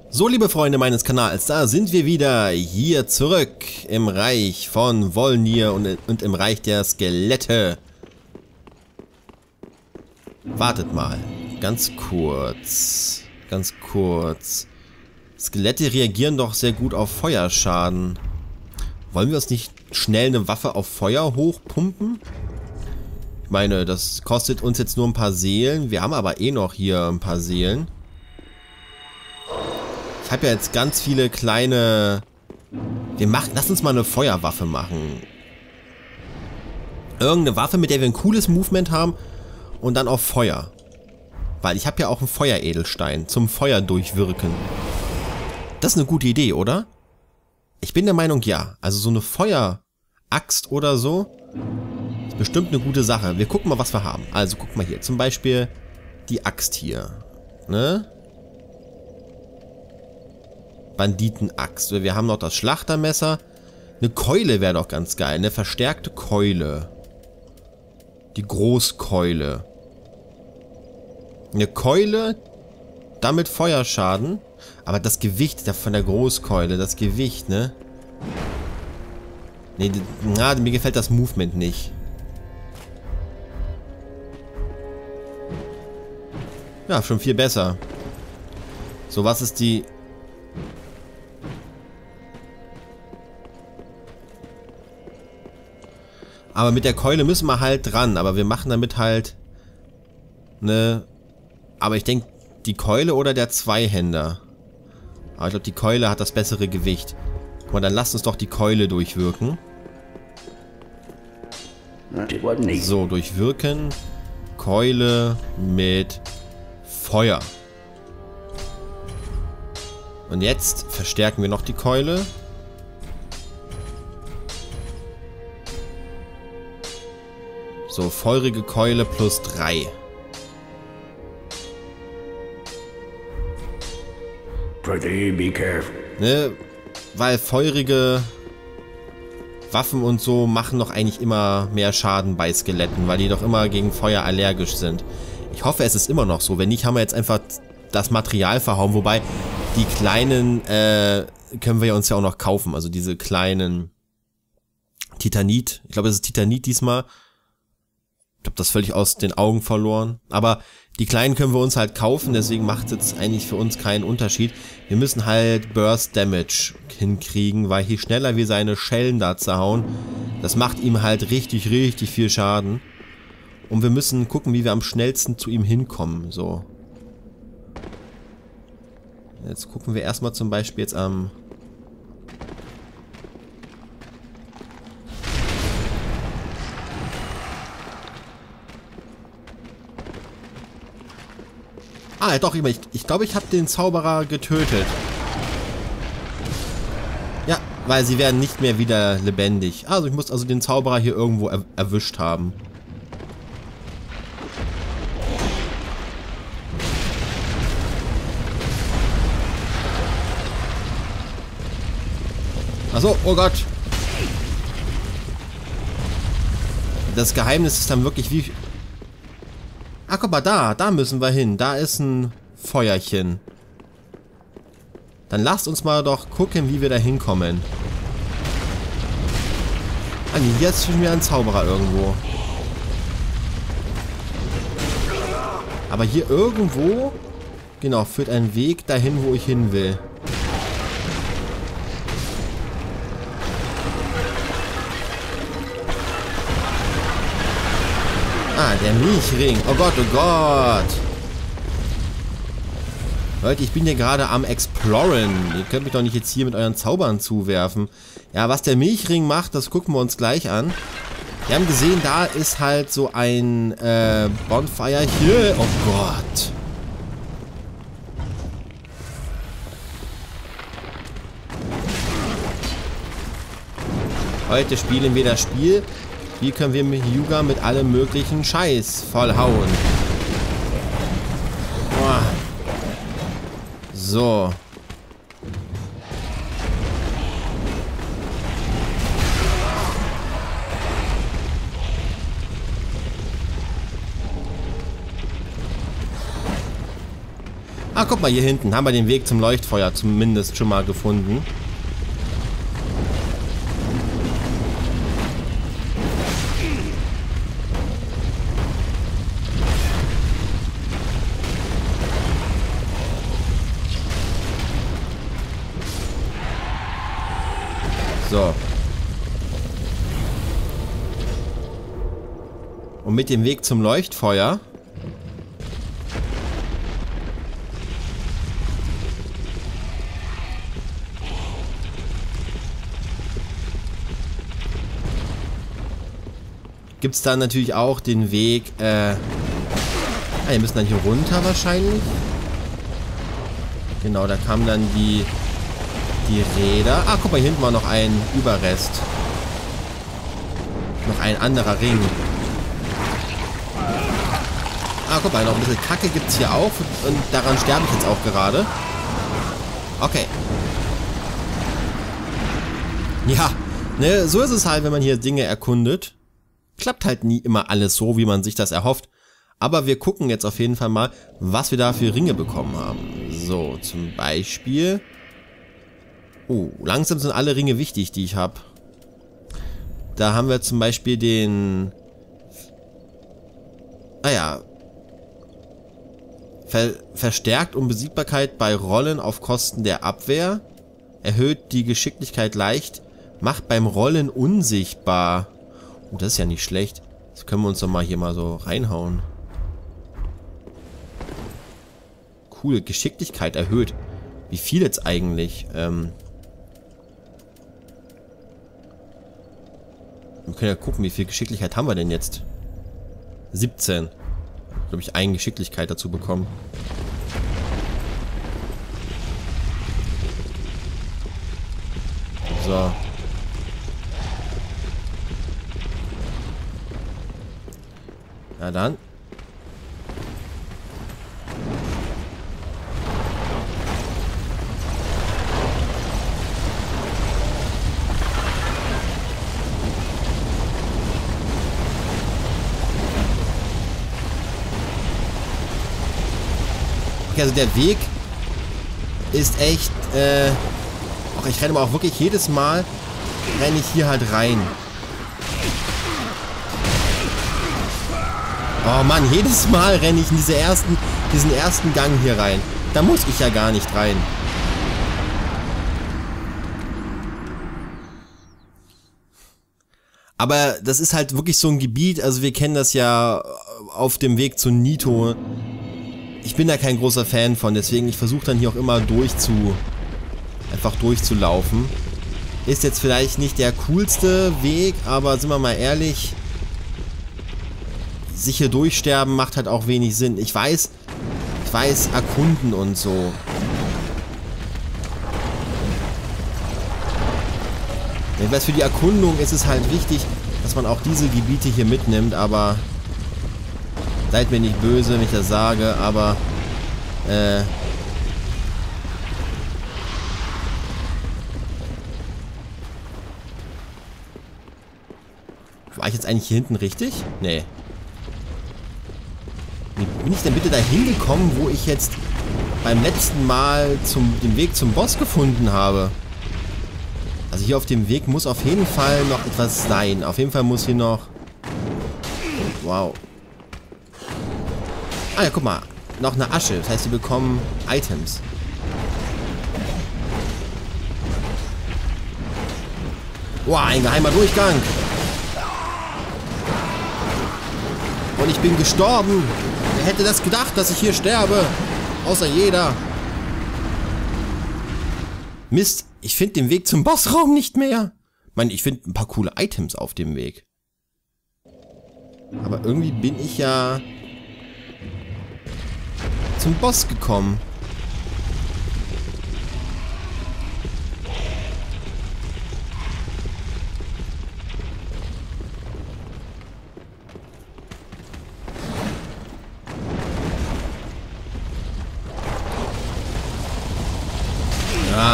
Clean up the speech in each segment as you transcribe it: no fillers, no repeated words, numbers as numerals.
So, liebe Freunde meines Kanals, da sind wir wieder hier zurück im Reich von Volnir und im Reich der Skelette. Wartet mal, ganz kurz. Skelette reagieren doch sehr gut auf Feuerschaden. Wollen wir uns nicht schnell eine Waffe auf Feuer hochpumpen? Ich meine, das kostet uns jetzt nur ein paar Seelen. Wir haben aber eh noch hier ein paar Seelen. Ich habe ja jetzt ganz viele kleine... Lass uns mal eine Feuerwaffe machen. Irgendeine Waffe, mit der wir ein cooles Movement haben und dann auf Feuer. Weil ich habe ja auch einen Feueredelstein zum Feuer durchwirken. Das ist eine gute Idee, oder? Ich bin der Meinung, ja. Also so eine Feueraxt oder so ist bestimmt eine gute Sache. Wir gucken mal, was wir haben. Also guck mal hier. Zum Beispiel die Axt hier. Ne? Banditenaxt. Wir haben noch das Schlachtermesser. Eine Keule wäre doch ganz geil. Eine verstärkte Keule. Die Großkeule. Eine Keule, damit Feuerschaden. Aber das Gewicht von der Großkeule, das Gewicht, ne? Nee, mir gefällt das Movement nicht. Ja, schon viel besser. So, was ist die... Aber mit der Keule müssen wir halt dran. Aber wir machen damit halt... Ne... Aber ich denke, die Keule oder der Zweihänder. Aber ich glaube, die Keule hat das bessere Gewicht. Guck mal, dann lasst uns doch die Keule durchwirken. So, durchwirken. Keule mit Feuer. Und jetzt verstärken wir noch die Keule. So, feurige Keule plus 3. Be careful. Ne, weil feurige Waffen und so machen doch eigentlich immer mehr Schaden bei Skeletten, weil die doch immer gegen Feuer allergisch sind. Ich hoffe, es ist immer noch so. Wenn nicht, haben wir jetzt einfach das Material verhauen. Wobei, die kleinen können wir ja uns ja auch noch kaufen. Also diese kleinen Titanit. Ich glaube, es ist Titanit diesmal. Ich habe das völlig aus den Augen verloren. Aber die kleinen können wir uns halt kaufen, deswegen macht es jetzt eigentlich für uns keinen Unterschied. Wir müssen halt Burst Damage hinkriegen, weil je schneller wir seine Schellen da zerhauen, das macht ihm halt richtig viel Schaden. Und wir müssen gucken, wie wir am schnellsten zu ihm hinkommen. So. Jetzt gucken wir erstmal zum Beispiel jetzt am... Ah, doch, ich glaube, ich habe den Zauberer getötet. Ja, weil sie werden nicht mehr wieder lebendig. Also ich muss also den Zauberer hier irgendwo erwischt haben. Achso, oh Gott. Das Geheimnis ist dann wirklich wie... Ah, guck mal, da müssen wir hin. Da ist ein Feuerchen. Dann lasst uns mal doch gucken, wie wir da hinkommen. Ah, nee, jetzt finden wir einen Zauberer irgendwo. Aber hier irgendwo, genau, führt ein Weg dahin, wo ich hin will. Ah, der Milchring. Oh Gott, oh Gott. Leute, ich bin hier gerade am Exploren. Ihr könnt mich doch nicht jetzt hier mit euren Zaubern zuwerfen. Ja, was der Milchring macht, das gucken wir uns gleich an. Wir haben gesehen, da ist halt so ein Bonfire hier. Oh Gott. Heute spielen wir das Spiel. Wie können wir mit Hyuga mit allem möglichen Scheiß vollhauen? Boah. So. Ah, guck mal, hier hinten haben wir den Weg zum Leuchtfeuer zumindest schon mal gefunden. So. Und mit dem Weg zum Leuchtfeuer gibt es dann natürlich auch den Weg, wir müssen dann hier runter wahrscheinlich. Genau, da kamen dann die Räder. Ah, guck mal, hier hinten war noch ein Überrest. Noch ein anderer Ring. Ah, guck mal, noch ein bisschen Kacke gibt es hier auch. Und daran sterbe ich jetzt auch gerade. Okay. Ja, ne, so ist es halt, wenn man hier Dinge erkundet. Klappt halt nie immer alles so, wie man sich das erhofft. Aber wir gucken jetzt auf jeden Fall mal, was wir da für Ringe bekommen haben. So, zum Beispiel... Oh, langsam sind alle Ringe wichtig, die ich habe. Da haben wir zum Beispiel den... Ah ja. Verstärkt Unbesiegbarkeit bei Rollen auf Kosten der Abwehr. Erhöht die Geschicklichkeit leicht. Macht beim Rollen unsichtbar. Oh, das ist ja nicht schlecht. Das können wir uns doch mal hier mal so reinhauen. Cool, Geschicklichkeit erhöht. Wie viel jetzt eigentlich? Wir können ja gucken, wie viel Geschicklichkeit haben wir denn jetzt? 17. Glaube ich, eine Geschicklichkeit dazu bekommen. So. Na dann. Also der Weg ist echt, ich renne aber auch wirklich jedes Mal, renne ich hier halt rein. Oh Mann, jedes Mal renne ich in diesen ersten Gang hier rein. Da muss ich ja gar nicht rein. Aber das ist halt wirklich so ein Gebiet, also wir kennen das ja auf dem Weg zu Nito. Ich bin da kein großer Fan von, deswegen ich versuche dann hier auch immer einfach durchzulaufen. Ist jetzt vielleicht nicht der coolste Weg, aber sind wir mal ehrlich, sich hier durchsterben macht halt auch wenig Sinn. Ich weiß, erkunden und so. Ich weiß, für die Erkundung ist es halt wichtig, dass man auch diese Gebiete hier mitnimmt, aber seid mir nicht böse, wenn ich das sage, aber war ich jetzt eigentlich hier hinten richtig? Nee. Wie bin ich denn bitte da hingekommen, wo ich jetzt beim letzten Mal den Weg zum Boss gefunden habe? Also hier auf dem Weg muss auf jeden Fall noch etwas sein. Auf jeden Fall muss hier noch... Wow. Ah ja, guck mal. Noch eine Asche. Das heißt, wir bekommen Items. Wow, ein geheimer Durchgang. Und ich bin gestorben. Wer hätte das gedacht, dass ich hier sterbe? Außer jeder. Mist, ich finde den Weg zum Bossraum nicht mehr. Ich meine, ich finde ein paar coole Items auf dem Weg. Aber irgendwie bin ich ja zum Boss gekommen. Ja.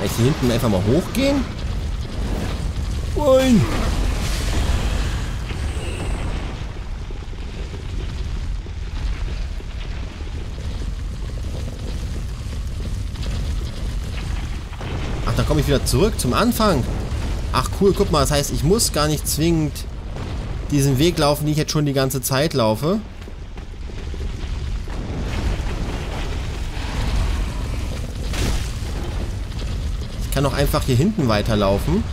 Vielleicht hier hinten einfach mal hochgehen? Nein! Ach, da komme ich wieder zurück zum Anfang. Ach cool, guck mal, das heißt, ich muss gar nicht zwingend diesen Weg laufen, den ich jetzt schon die ganze Zeit laufe. Ich kann auch einfach hier hinten weiterlaufen.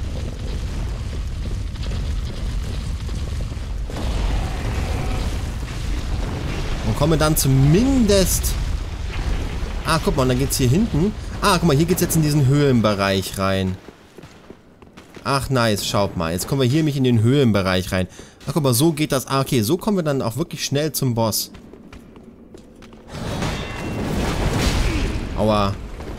Und komme dann zumindest... Ah, guck mal, und dann geht's hier hinten. Ah, guck mal, hier geht's jetzt in diesen Höhlenbereich rein. Ach, nice, schaut mal. Jetzt kommen wir hier nämlich in den Höhlenbereich rein. Ach, guck mal, so geht das. Ah, okay, so kommen wir dann auch wirklich schnell zum Boss. Aua.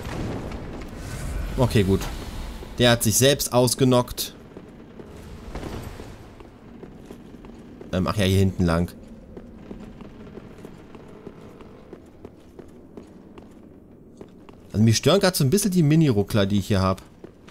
Okay, gut. Der hat sich selbst ausgenockt. Ach ja, hier hinten lang. Also mich stören gerade so ein bisschen die Mini-Ruckler, die ich hier habe.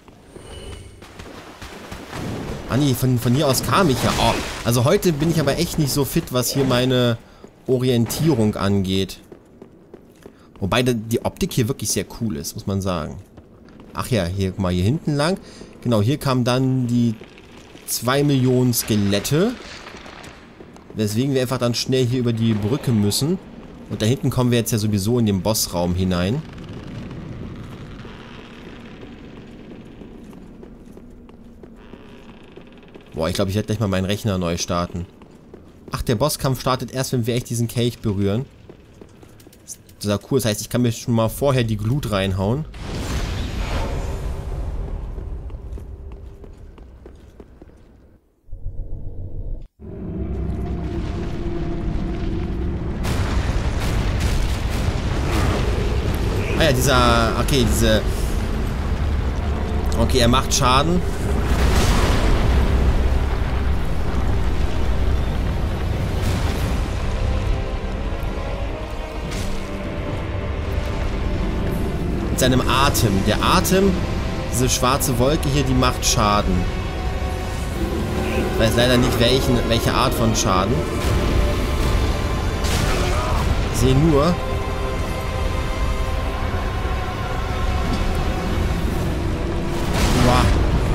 Ah nee, von hier aus kam ich ja. Oh, also heute bin ich aber echt nicht so fit, was hier meine Orientierung angeht. Wobei die Optik hier wirklich sehr cool ist, muss man sagen. Ach ja, hier, guck mal, hier hinten lang. Genau, hier kamen dann die 2 Millionen Skelette. Weswegen wir einfach dann schnell hier über die Brücke müssen. Und da hinten kommen wir jetzt ja sowieso in den Bossraum hinein. Boah, ich glaube, ich werde gleich mal meinen Rechner neu starten. Ach, der Bosskampf startet erst, wenn wir echt diesen Kelch berühren. Das ist ja cool. Das heißt, ich kann mir schon mal vorher die Glut reinhauen. Ah ja, dieser... Okay, diese... Okay, er macht Schaden. Seinem Atem. Der Atem, diese schwarze Wolke hier, die macht Schaden. Ich weiß leider nicht, welche Art von Schaden. Ich sehe nur... Boah.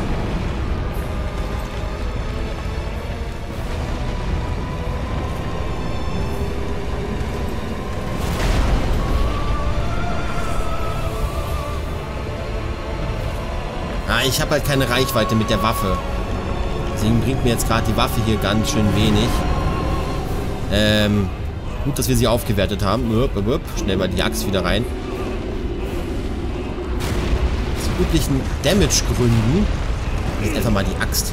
Ich habe halt keine Reichweite mit der Waffe. Deswegen bringt mir jetzt gerade die Waffe hier ganz schön wenig. Gut, dass wir sie aufgewertet haben. Schnell mal die Axt wieder rein. Aus üblichen Damage-Gründen. Jetzt einfach mal die Axt.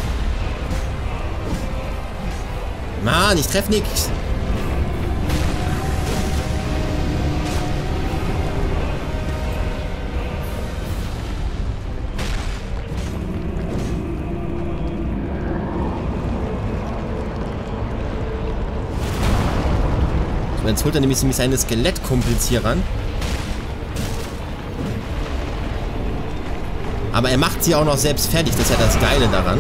Mann, ich treffe nichts. Jetzt holt er nämlich seine Skelettkumpels hier ran. Aber er macht sie auch noch selbst fertig. Das ist ja das Geile daran.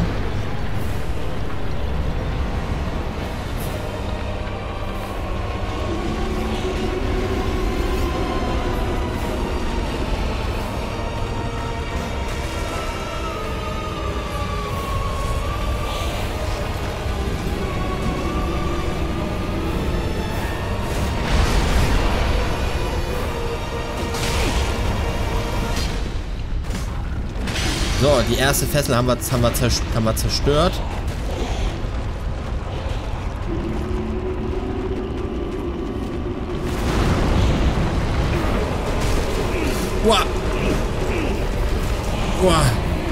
So, die erste Fessel haben wir zerstört. Uah. Uah.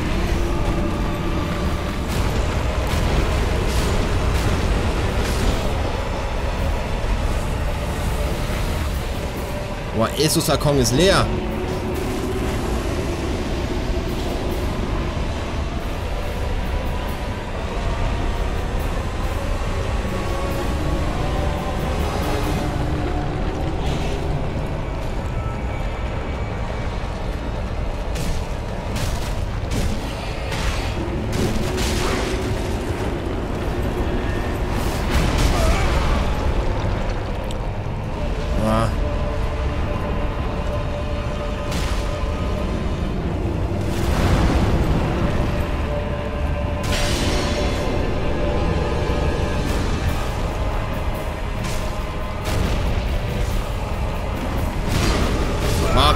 Boah, Esusakong ist leer.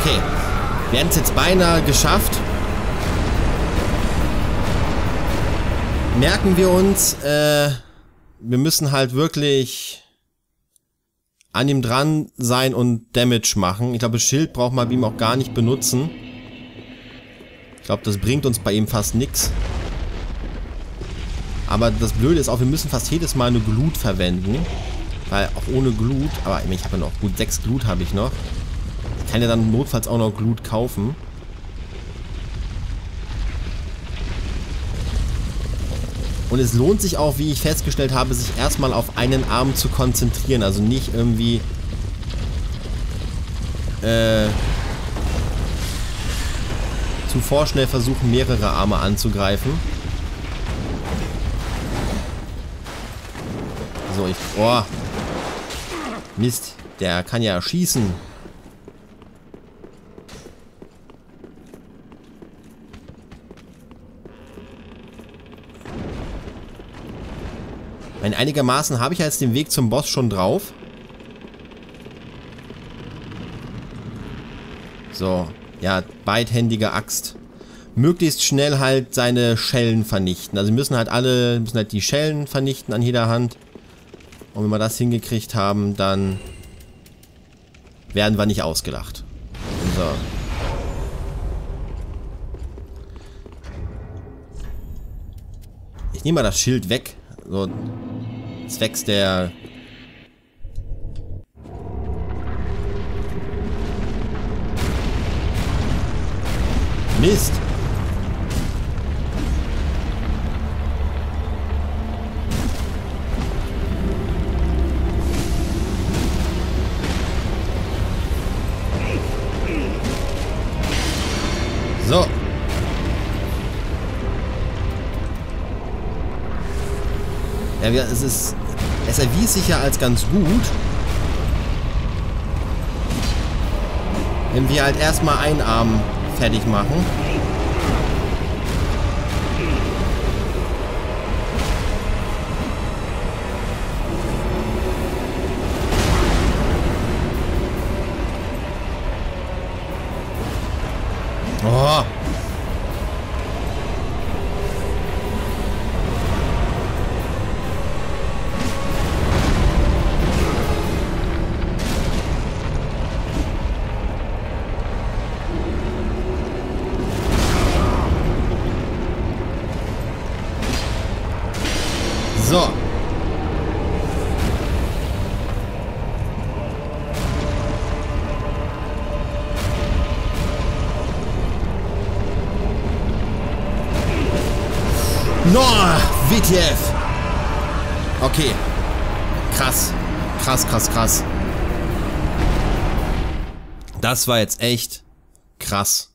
Okay. Wir haben es jetzt beinahe geschafft. Merken wir uns, wir müssen halt wirklich an ihm dran sein und Damage machen. Ich glaube, das Schild braucht man bei ihm auch gar nicht benutzen. Ich glaube, das bringt uns bei ihm fast nichts. Aber das Blöde ist auch, wir müssen fast jedes Mal eine Glut verwenden. Weil auch ohne Glut, aber ich habe ja noch gut 6 Glut habe ich noch. Ich kann ja dann notfalls auch noch Glut kaufen. Und es lohnt sich auch, wie ich festgestellt habe, sich erstmal auf einen Arm zu konzentrieren. Also nicht irgendwie zu vorschnell versuchen, mehrere Arme anzugreifen. So, oh. Mist, der kann ja schießen. Einigermaßen habe ich jetzt den Weg zum Boss schon drauf. So, ja, beidhändige Axt. Möglichst schnell halt seine Schellen vernichten. Also wir müssen halt die Schellen vernichten an jeder Hand. Und wenn wir das hingekriegt haben, dann werden wir nicht ausgelacht. So. Ich nehme mal das Schild weg. So, zwecks der... Mist! So. Ja, es erwies sich ja als ganz gut, wenn wir halt erstmal einen Arm fertig machen. Oh. So. No, WTF. Okay. Krass. Krass, krass, krass. Das war jetzt echt krass.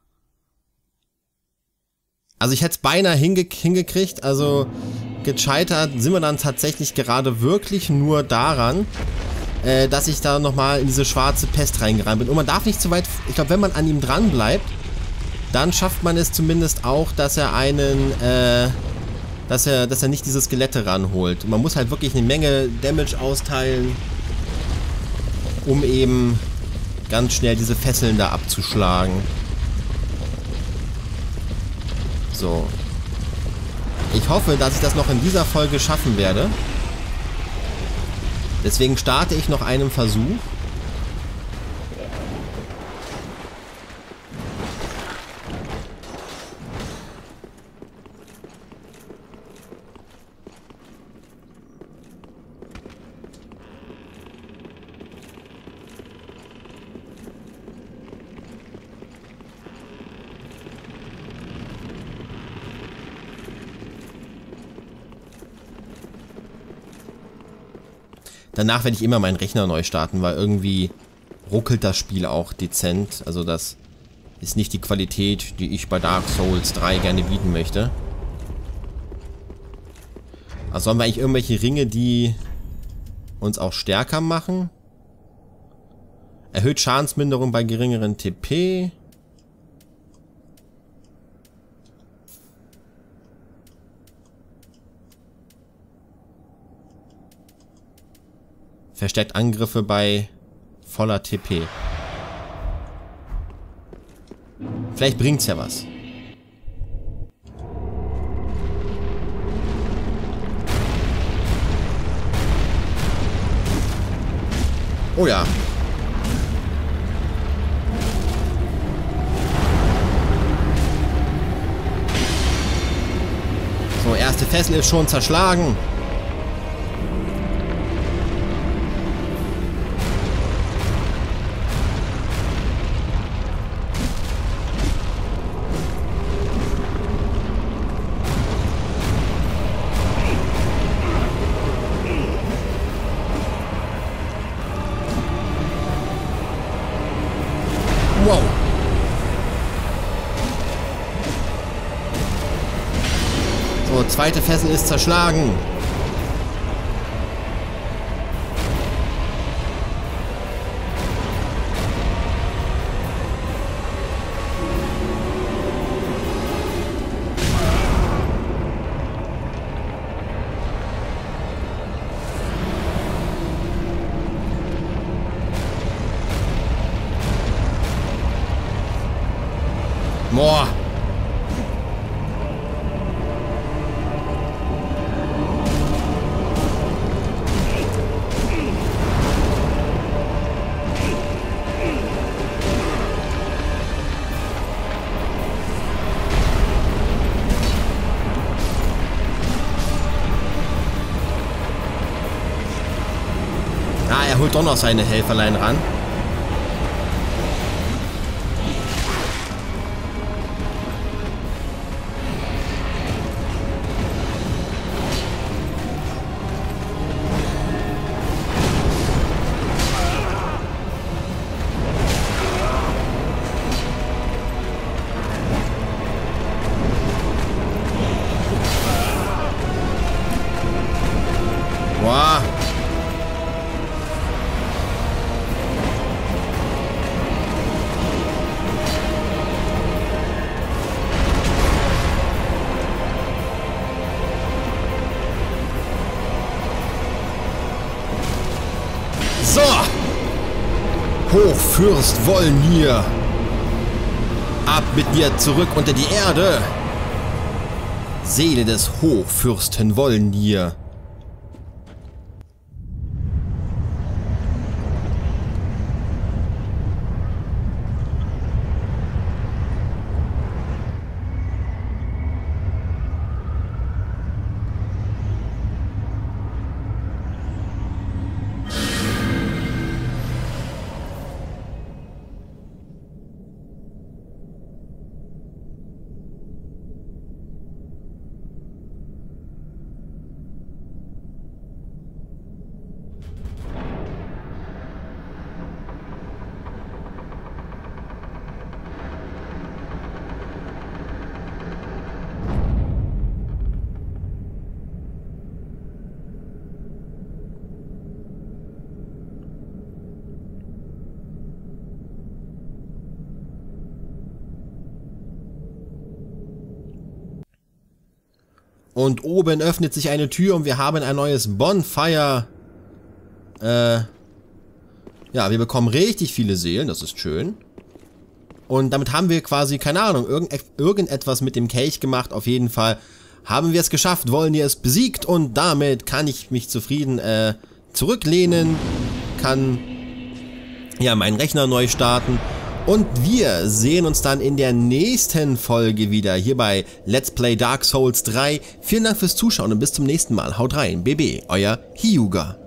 Also ich hätte es beinahe hingekriegt, also gescheitert sind wir dann tatsächlich gerade wirklich nur daran, dass ich da nochmal in diese schwarze Pest reingerannt bin. Und man darf nicht zu weit, ich glaube, wenn man an ihm dran bleibt, dann schafft man es zumindest auch, dass er einen, dass er nicht diese Skelette ranholt. Man muss halt wirklich eine Menge Damage austeilen, um eben ganz schnell diese Fesseln da abzuschlagen. So. Ich hoffe, dass ich das noch in dieser Folge schaffen werde. Deswegen starte ich noch einen Versuch. Danach werde ich immer meinen Rechner neu starten, weil irgendwie ruckelt das Spiel auch dezent. Also das ist nicht die Qualität, die ich bei Dark Souls 3 gerne bieten möchte. Also haben wir eigentlich irgendwelche Ringe, die uns auch stärker machen? Erhöht Schadensminderung bei geringeren TP. Verstärkt Angriffe bei voller TP. Vielleicht bringt's ja was. Oh ja. So, erste Fessel ist schon zerschlagen. Wow. So, zweite Fessel ist zerschlagen. Boah. Ah, er holt doch noch seine Helferlein ran. Wow. So. Hochfürst Wolnir. Ab mit dir zurück unter die Erde. Seele des Hochfürsten Wolnir. Und oben öffnet sich eine Tür und wir haben ein neues Bonfire. Ja, wir bekommen richtig viele Seelen, das ist schön. Und damit haben wir quasi, keine Ahnung, irgendetwas mit dem Kelch gemacht. Auf jeden Fall haben wir es geschafft, Wolnir ist besiegt und damit kann ich mich zufrieden zurücklehnen, kann ja meinen Rechner neu starten. Und wir sehen uns dann in der nächsten Folge wieder hier bei Let's Play Dark Souls 3. Vielen Dank fürs Zuschauen und bis zum nächsten Mal. Haut rein, BB, euer Hyuga.